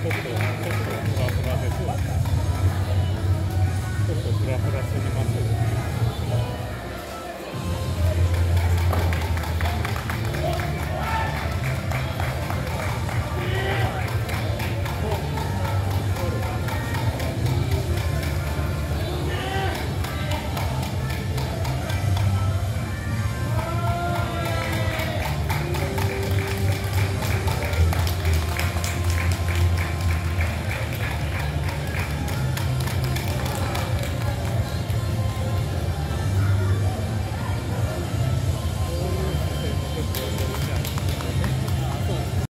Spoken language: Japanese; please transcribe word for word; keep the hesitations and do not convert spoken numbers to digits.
ちょっと、ちょっとフラフラです。ちょっとフラフラすぎます。